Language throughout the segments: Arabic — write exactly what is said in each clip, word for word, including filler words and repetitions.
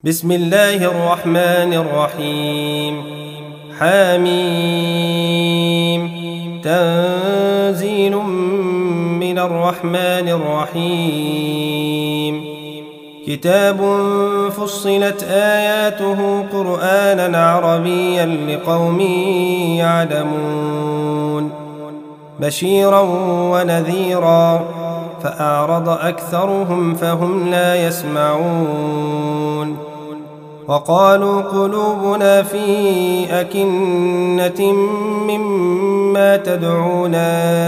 بسم الله الرحمن الرحيم. حميم. تنزيل من الرحمن الرحيم. كتاب فصلت آياته قرآنا عربيا لقوم يعلمون بشيرا ونذيرا فأعرض أكثرهم فهم لا يسمعون. وقالوا قلوبنا في أكنة مما تدعونا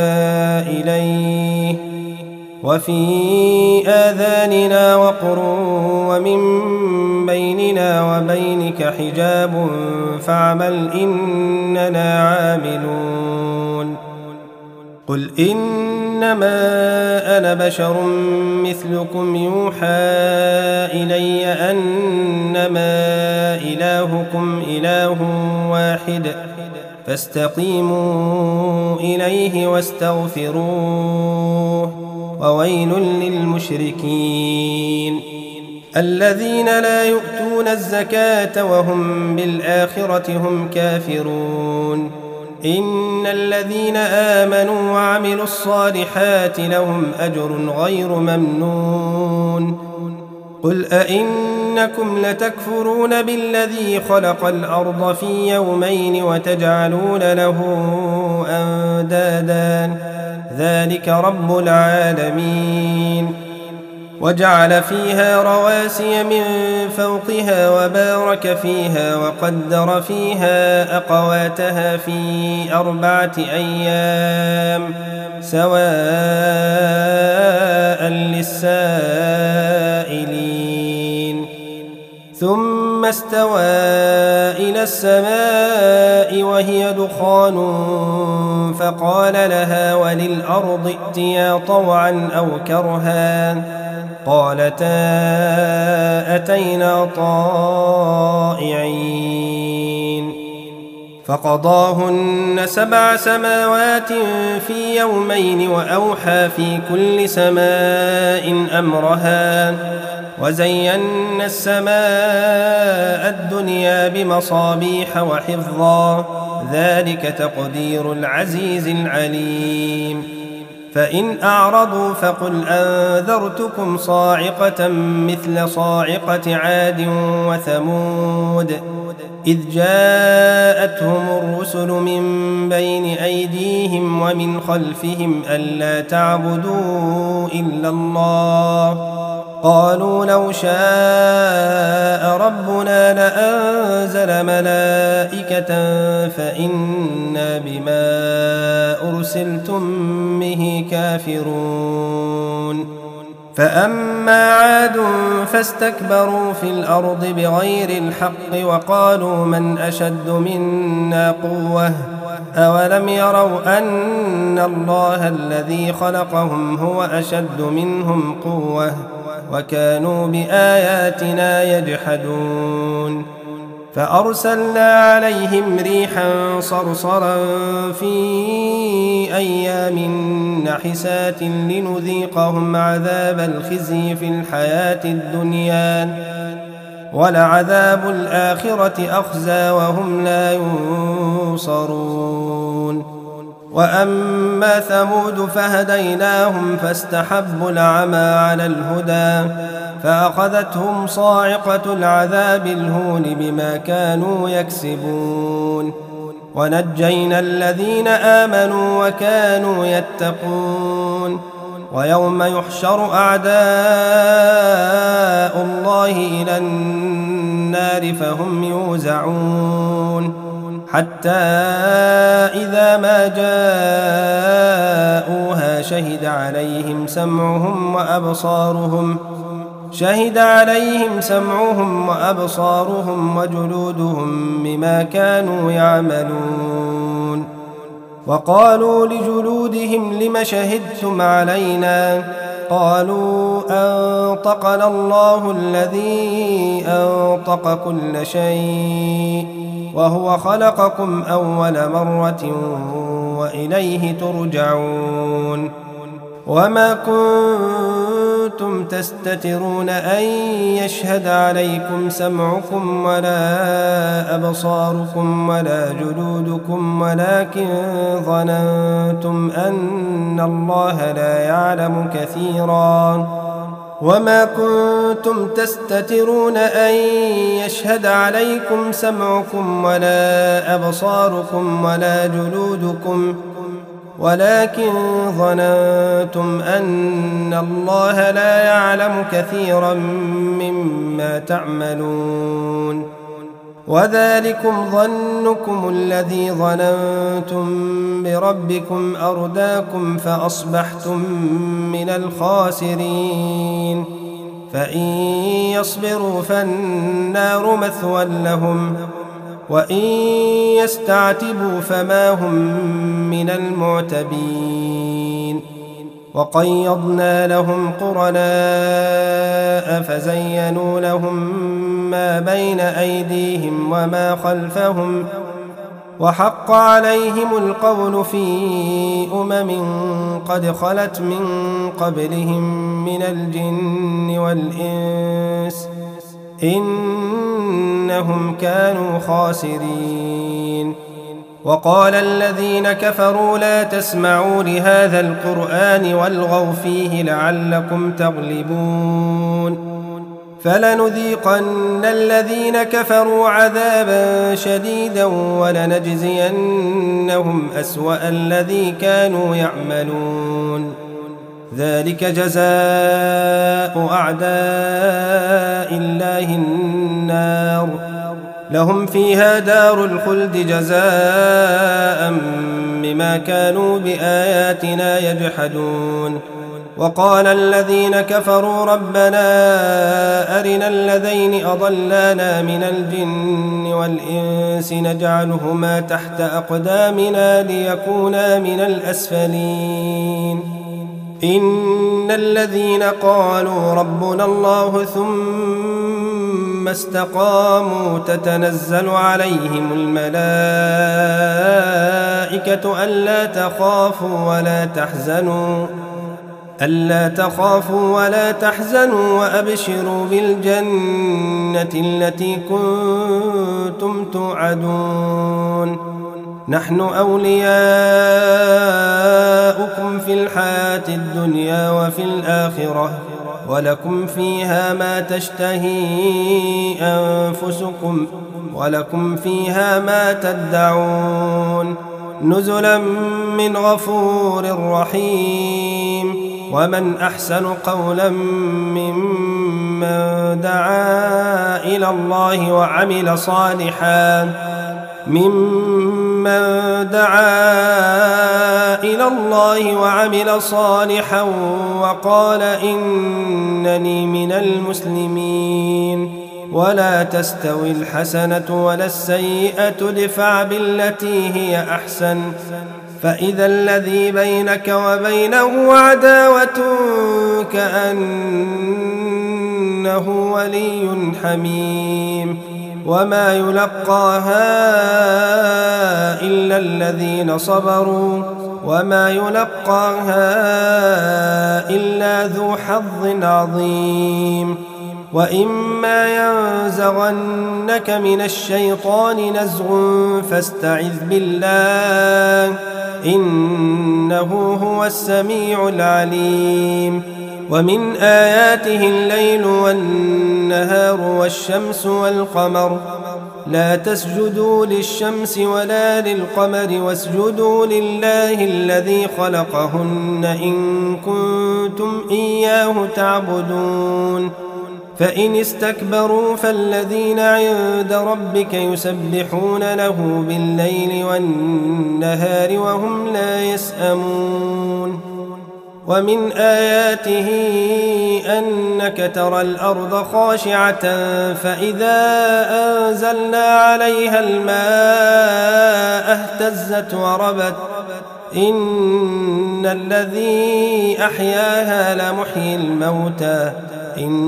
إليه وفي آذاننا وقر ومن بيننا وبينك حجاب فاعمل إننا عاملون. قل إنما أنا بشر مثلكم يوحى إلي أنما إلهكم إله واحد فاستقيموا إليه واستغفروه وويل للمشركين الذين لا يؤتون الزكاة وهم بالآخرة هم كافرون. إن الذين آمنوا وعملوا الصالحات لهم أجر غير ممنون. قل أئنكم لتكفرون بالذي خلق الأرض في يومين وتجعلون له أندادا ذلك رب العالمين. وجعل فيها رواسي من فوقها وبارك فيها وقدر فيها أقواتها في أربعة أيام سواء للسائلين. ثم استوى إلى السماء وهي دخان فقال لها وللأرض ائتيا طوعا أو كرها قالتا أتينا طائعين. فقضاهن سبع سماوات في يومين وأوحى في كل سماء أمرها وزينا السماء الدنيا بمصابيح وحفظا ذلك تقدير العزيز العليم. فإن أعرضوا فقل أنذرتكم صاعقة مثل صاعقة عاد وثمود إذ جاءتهم الرسل من بين أيديهم ومن خلفهم ألا تعبدوا إلا الله قالوا لو شاء ربنا لأنزل ملائكة فإنا بما أرسلتم به كافرون. فأما عاد فاستكبروا في الأرض بغير الحق وقالوا من أشد منا قوة أولم يروا أن الله الذي خلقهم هو أشد منهم قوة وكانوا بآياتنا يجحدون. فأرسلنا عليهم ريحا صرصرا في أيام نحسات لنذيقهم عذاب الخزي في الحياة الدنيا ولعذاب الآخرة أخزى وهم لا ينصرون. وأما ثمود فهديناهم فاستحبوا العمى على الهدى فأخذتهم صاعقة العذاب الهون بما كانوا يكسبون. ونجينا الذين آمنوا وكانوا يتقون. ويوم يحشر أعداء الله إلى النار فهم يوزعون حتى إذا ما جاءوها شهد عليهم سمعهم وأبصارهم شهد عليهم سمعهم وأبصارهم وجلودهم بما كانوا يعملون. وقالوا لجلودهم لم شهدتم علينا قالوا أنطقنا الله الذي أنطق كل شيء وهو خلقكم أول مرة وإليه ترجعون. وما كنتم تستترون أن يشهد عليكم سمعكم ولا أبصاركم ولا جلودكم ولكن ظننتم أن الله لا يعلم كثيرا وما كنتم تستترون أن يشهد عليكم سمعكم ولا أبصاركم ولا جلودكم ولكن ظننتم أن الله لا يعلم كثيرا مما تعملون وذلكم ظنكم الذي ظننتم بربكم أرداكم فأصبحتم من الخاسرين فإن يصبروا فالنار مثوى لهم وإن يستعتبوا فما هم من المعتبين وقيضنا لهم قرناء فزينوا لهم ما بين أيديهم وما خلفهم وحق عليهم القول في أمم قد خلت من قبلهم من الجن والإنس إنهم كانوا خاسرين وقال الذين كفروا لا تسمعوا لهذا القرآن والغوا فيه لعلكم تغلبون فلنذيقن الذين كفروا عذابا شديدا ولنجزينهم أسوأ الذي كانوا يعملون ذلك جزاء أعداء الله النار لهم فيها دار الخلد جزاء بما كانوا بآياتنا يجحدون وقال الذين كفروا ربنا أرنا الذين أضلانا من الجن والإنس نجعلهما تحت أقدامنا ليكونا من الأسفلين إن الذين قالوا ربنا الله ثم استقاموا تتنزل عليهم الملائكة ألا تخافوا ولا تحزنوا ألا تخافوا ولا تحزنوا وأبشروا بالجنة التي كنتم توعدون نحن أولياؤكم في الحياة الدنيا وفي الآخرة ولكم فيها ما تشتهي أنفسكم ولكم فيها ما تدعون نزلا من غفور رحيم ومن أحسن قولا ممن دعا إلى الله وعمل صالحا ممن دعا إلى الله وعمل صالحا وقال إنني من المسلمين ولا تستوي الحسنة ولا السيئة ادفع بالتي هي أحسن فإذا الذي بينك وبينه عداوة كأنه ولي حميم وما يلقاها إلا الذين صبروا وما يلقاها إلا ذو حظ عظيم وإما ينزغنك من الشيطان نزغ فاستعذ بالله إنه هو السميع العليم ومن آياته الليل والنهار والشمس والقمر لا تسجدوا للشمس ولا للقمر واسجدوا لله الذي خلقهن إن كنتم إياه تعبدون فإن استكبروا فالذين عند ربك يسبحون له بالليل والنهار وهم لا يسأمون ومن آياته أنك ترى الأرض خاشعة فإذا أنزلنا عليها الماء اهتزت وربت إن الذي أحياها لمحيي الموتى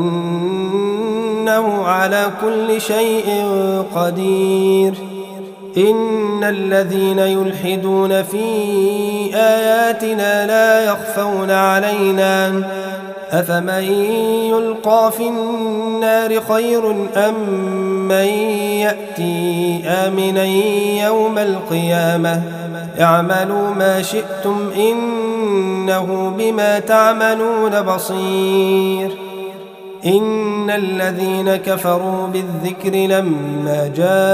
إنه على كل شيء قدير إن الذين يلحدون في آياتنا لا يخفون علينا أفمن يلقى في النار خير أم من يأتي آمنا يوم القيامة اعملوا ما شئتم إنه بما تعملون بصير إن الذين كفروا بالذكر لما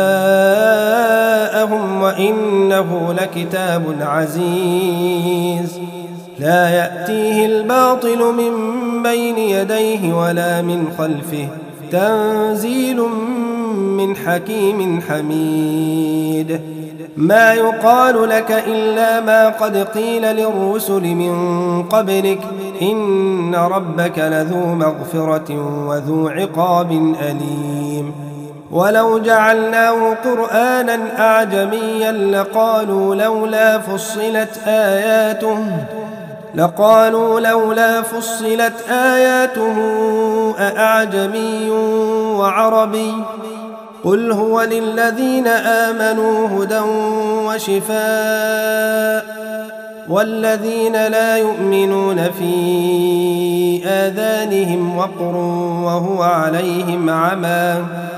جاءهم وإنه لكتاب عزيز لا يأتيه الباطل من بين يديه ولا من خلفه تنزيل من حكيم حميد ما يقال لك إلا ما قد قيل للرسل من قبلك إن ربك لذو مغفرة وذو عقاب أليم ولو جعلناه قرآنا أعجميا لقالوا لولا فصلت آياته لقالوا لولا فصلت آياته أأعجمي وعربي قل هو للذين آمنوا هدى وشفاء والذين لا يؤمنون في آذانهم وقر وهو عليهم عمى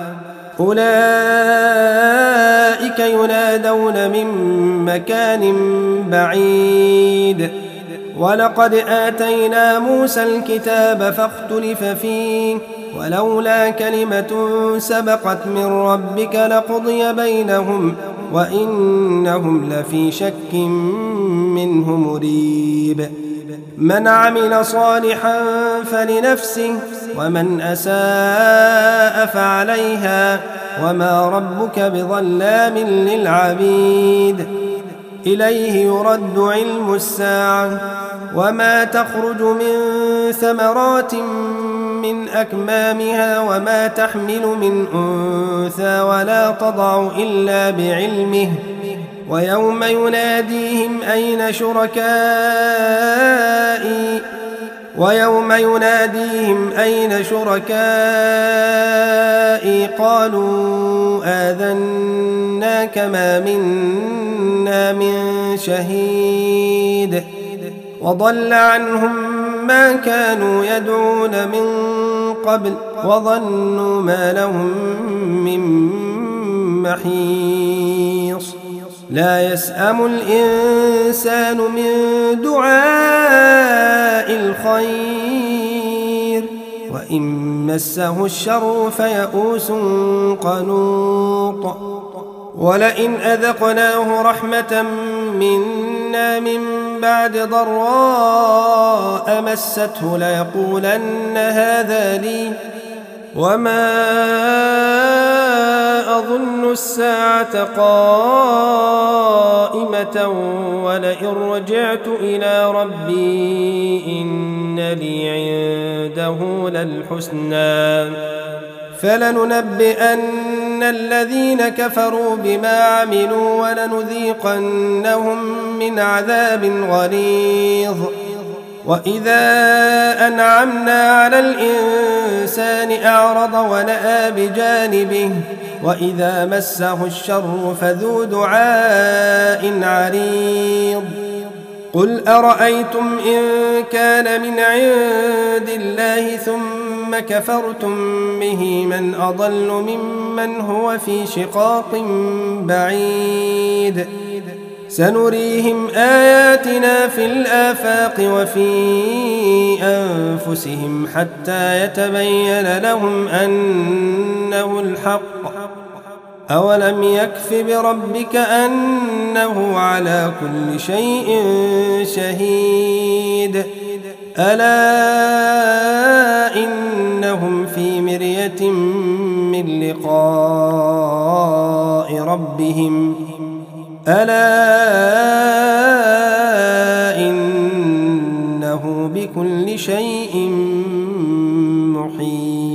أولئك ينادون من مكان بعيد ولقد آتينا موسى الكتاب فاختلف فيه ولولا كلمة سبقت من ربك لقضي بينهم وإنهم لفي شك منه مريب من عمل صالحا فلنفسه ومن أساء فعليها وما ربك بظلام للعبيد إليه يرد علم الساعة وما تخرج من ثمرات من أكمامها وما تحمل من أنثى ولا تضع إلا بعلمه ويوم يناديهم أين شركائي ويوم يناديهم أين شركائي قالوا آذناك ما منا من شهيد وضل عنهم ما كانوا يدعون من قبل وظنوا ما لهم من محيص لا يسأم الإنسان من دعاء الخير وإن مسه الشر فيئوس قنوط ولئن أذقناه رحمة منا من بعد ضراء مسته ليقولن هذا لي وما أظن الساعة قائمة ولئن رجعت إلى ربي إن لي عنده للحسنى فلننبئن الذين كفروا بما عملوا ولنذيقنهم من عذاب غليظ وإذا أنعمنا على الإنسان أعرض ونأى بجانبه وإذا مسه الشر فذو دعاء عريض قل أرأيتم إن كان من عند الله ثم كفرتم به من أضل ممن هو في شقاق بعيد سنريهم آياتنا في الآفاق وفي أنفسهم حتى يتبين لهم أنه الحق أولم يكف بربك أنه على كل شيء شهيد ألا إنهم في مرية من لقاء ربهم ألا إنه بكل شيء محيط